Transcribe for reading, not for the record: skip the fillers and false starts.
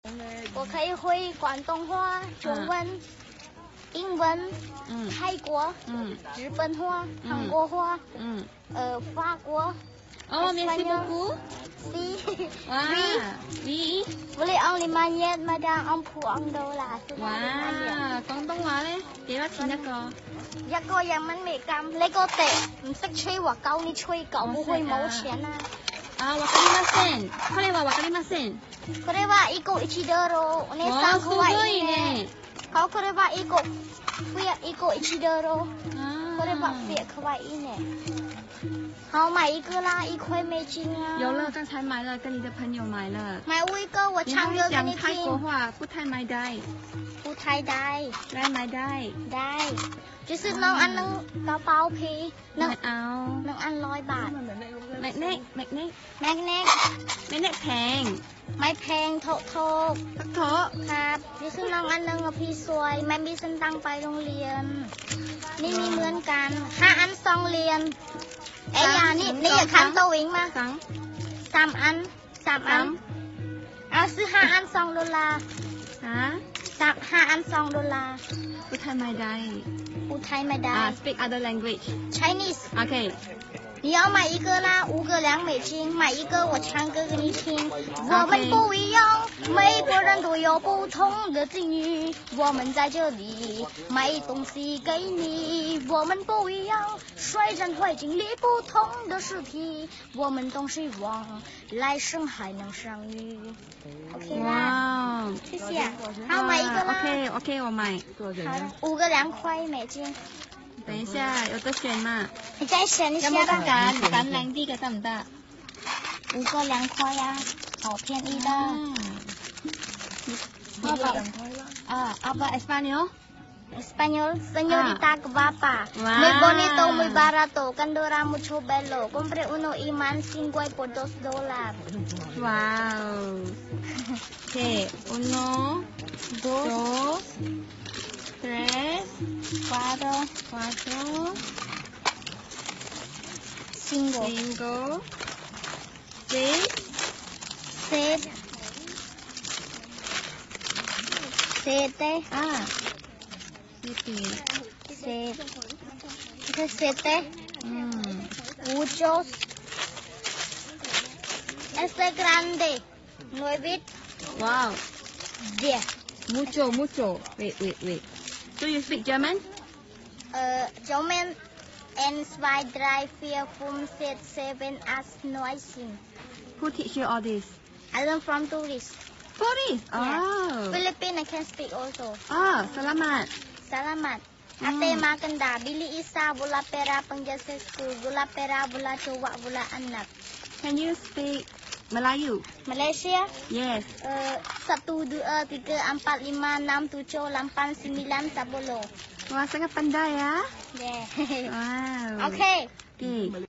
我可以会广东话、中文、英文、泰国、日本话、韩国话、法国。 Oh, merci beaucoup. Si. Oui. Boleh ông lima nhét mà đang ông phụ ông đâu là. Wow, Quảng Đông話咧幾多錢一個？ 一個人民幣咁，你個地唔識吹話夠你吹夠，唔會冇錢啊！ 啊，わかりません。これはわかりません。 これは1個1ドル。お姉さんかわいいね。これは1個1ドル。これはかわいいね。好，买一个啦，1块美金啊。 有了，刚才买了，跟你的朋友买了。 买我一个，我唱歌给你听。 讲泰国话，不太買ได้。 不太ได้ได้ไหมได้ได้就是น้องอันนึงกระเป๋าพีไม่เอาน้องอัน100 บาทแม็กเน็กแพงไม่แพงโถครับนี่คือน้องอันนึงพี่สวยไม่มีสตังค์ไปโรงเรียนนี่มีเหมือนกัน5 อัน2เหรียญเอ้ยนี่อย่าคันตัวเองมา3 อันเอาซื้อ5 อัน2 ดอลลาร์ฮะ 5 อัน2 ดอลลาร์พูดไทยไม่ได้ speak other language Chinese okay 你要买一个啦，5个2美金，买一个我唱歌给你听。我们不一样，每个人都有不同的境遇。我们在这里买东西给你，我们不一样，虽然会经历不同的事情，我们都希望来生还能相遇。OK 啦，谢谢。好，买一个啦。 OK， 我买。 好，5个2块美金。 等一下，有得選嘛？ 你再選一下吧。 揀靚啲嘅得唔得 ？5個2塊啊，好便宜的。 Apa Español? Señorita guapa. Muy bonito, muy barato. Candora mucho bello. Compré uno imán 5 por $2. Wow. Okay, 1, 2, 3, 4, 5, 6, 7. Muchos. Este grande. 9. Wow. 10. Mucho. Wait. So you speak German? German 1, 2, 3, 4, 5, 6, 7, 8, 9. Who teach you all this? I learned from tourists. Tourists? Yeah. Oh. Philippines I can speak also. Salamat. Ate maganda. Bili isa, wala pera pang jasa school. Wala pera, wala jowa, wala anak. Can you speak Melayu? Malaysia? Yes. 1, 2, 3, 4, 5, 6, 7, 8, 9, 10. Wah, sangat pandai ya. Yeah. Wow. Okay.